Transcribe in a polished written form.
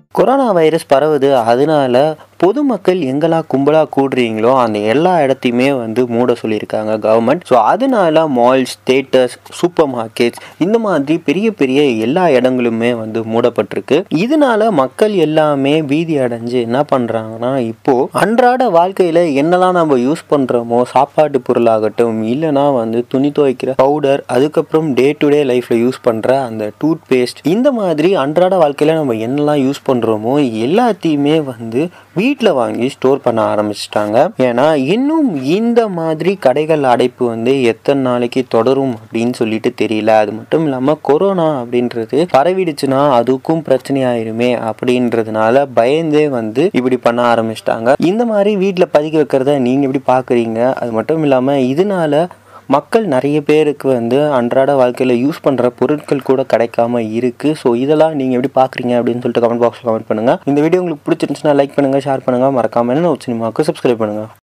Corona virus பரவுது. அதனால பொதுமக்கள் எங்கெல்லாம் கும்பலா கூடுறீங்களோ அந்த எல்லா இடத்தையுமே வந்து மூட சொல்லியிருக்காங்க கவர்மெண்ட். ஸோ அதனால மால்ஸ், தியேட்டர்ஸ், சூப்பர் மார்க்கெட்ஸ் இந்த மாதிரி பெரிய பெரிய எல்லா இடங்களுமே வந்து மூடப்பட்டிருக்கு. இதனால மக்கள் எல்லாமே பீதி அடைஞ்சு என்ன பண்றாங்கன்னா, இப்போ அன்றாட வாழ்க்கையில என்னெல்லாம் நம்ம யூஸ் பண்றோமோ, சாப்பாட்டு பொருளாகட்டும், இல்லைன்னா வந்து துணி துவைக்கிற பவுடர், அதுக்கப்புறம் டே டு டே லைஃப்ல யூஸ் பண்ற அந்த டூத் பேஸ்ட், இந்த மாதிரி அன்றாட வாழ்க்கையில நம்ம என்னெல்லாம் யூஸ் பண்றோமோ எல்லாத்தையுமே வந்து வீட்டில் வாங்கி ஸ்டோர் பண்ண ஆரம்பிச்சிட்டாங்க. ஏன்னா இன்னும் இந்த மாதிரி கடைகள் அடைப்பு வந்து எத்தனை நாளைக்கு தொடரும் அப்படின்னு சொல்லிட்டு தெரியல. அது மட்டும் இல்லாமல் கொரோனா அப்படின்றது பரவிடுச்சுன்னா அதுக்கும் பிரச்சனை ஆயிருமே அப்படின்றதுனால பயந்தே வந்து இப்படி பண்ண ஆரம்பிச்சிட்டாங்க. இந்த மாதிரி வீட்டில் பதுக்கி வைக்கிறத நீங்கள் எப்படி பார்க்குறீங்க? அது மட்டும் இல்லாமல் இதனால மக்கள் நிறைய பேருக்கு வந்து அன்றாட வாழ்க்கையில் யூஸ் பண்ணுற பொருட்கள் கூட கிடைக்காம இருக்குது. ஸோ இதெல்லாம் நீங்கள் எப்படி பார்க்குறீங்க அப்படின்னு சொல்லிட்டு கமெண்ட் பாக்ஸில் கமெண்ட் பண்ணுங்கள். இந்த வீடியோ உங்களுக்கு பிடிச்சிருந்துச்சுன்னா லைக் பண்ணுங்கள், ஷேர் பண்ணுங்கள், மறக்காமல் என்ன சினிமாவுக்கு சப்ஸ்கிரைப் பண்ணுங்கள்.